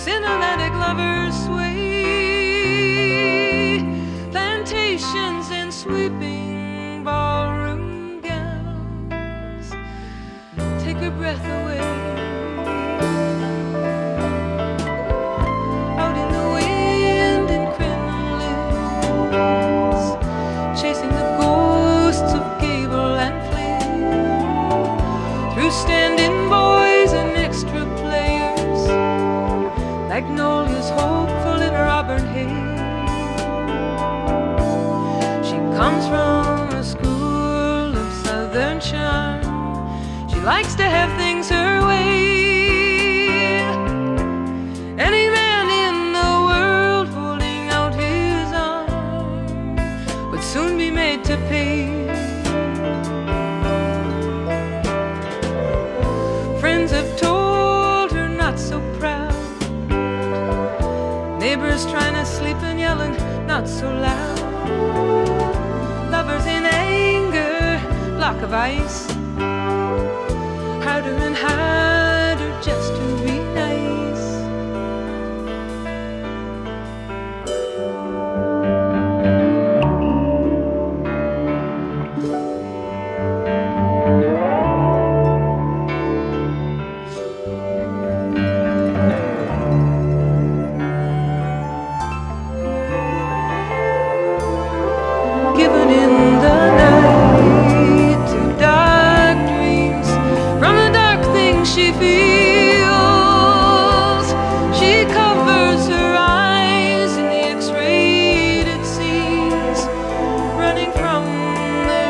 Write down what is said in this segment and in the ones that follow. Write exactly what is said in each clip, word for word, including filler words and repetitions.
cinematic lovers sway, plantations and sweeping ballroom gowns take her breath away. Out in the wind in crinolines, chasing the ghosts of Gable and Flynn, through stand-in boys and extra players, Magnolia's hopeful in her auburn hair. She comes from a school of southern charm. She likes to have things her way. Any man in the world holding out his arm would soon be made to pay. Friends have told her not so proud, neighbors trying to sleep and yelling not so loud, lovers in anger, block of ice, harder and harder just to be nice. Given in the night to dark dreams, from the dark things she feels, she covers her eyes in the X-rated scenes, running from the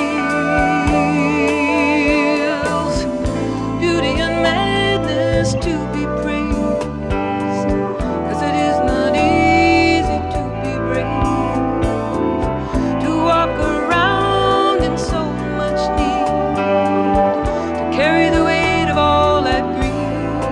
reels. Beauty and madness to be praised, 'cause it is not easy to be brave, to walk around in so much need, to carry the weight of all that greed.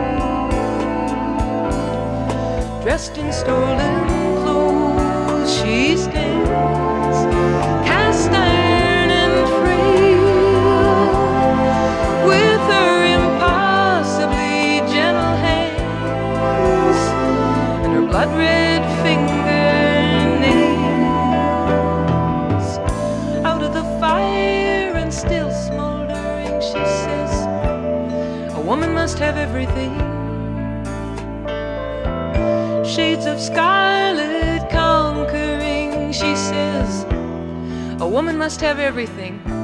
Dressed in stolen clothes, she stands, cast iron and frail, with her impossibly gentle hands and her blood-red fingernails. Out of the fire and still smoldering, she says, a woman must have everything. Shades of scarlet conquering, she says, a woman must have everything.